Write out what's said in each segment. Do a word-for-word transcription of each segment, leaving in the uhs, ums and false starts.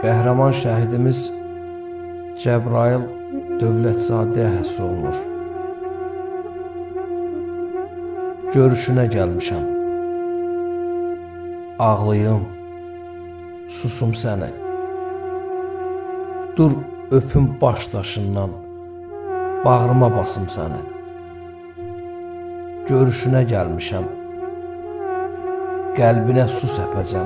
Qəhrəman şəhidimiz Cəbrayıl Dövlətzadəyə həsr olunur. Görüşünə gəlmişəm. Ağlayım, susum səni. Dur öpüm baş daşından, bağrıma basım səni. Görüşünə gəlmişəm. Qəlbinə su səpəcəm.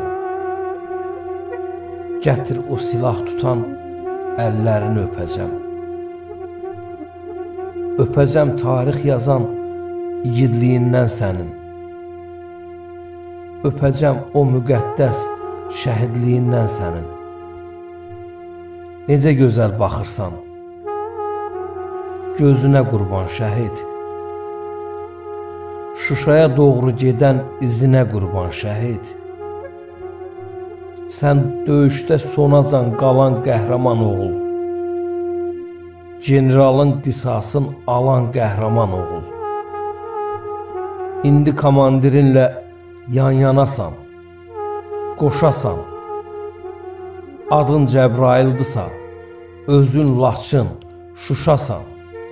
Gətir o silah tutan əllərini öpəcəm. Öpəcəm tarix yazan igidliyindən sənin. Öpəcəm o müqəddəs şəhidliyindən sənin. Necə gözəl baxırsan, gözünə qurban şəhid. Şuşaya doğru gedən izinə qurban şəhid. Sən döyüşdə sonacan qalan qəhrəman oğul. Generalın qisasın alan qəhrəman oğul. İndi komandirinlə yan-yanasan, qoşasan. Adın Cəbraildirsa, özün Laçın, Şuşasan.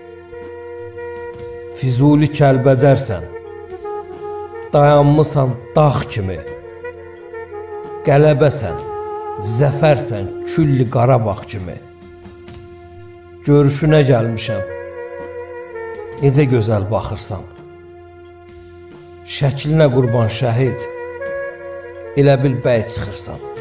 Füzuli Kəlbəcərsən, dayanmısan dağ kimi. Qələbəsən, zəfərsən külli Qarabağ kimi. Görüşünə gəlmişəm. Necə gözəl baxırsan. Şəklinə qurban şəhid, elə bil bəy çıxırsan.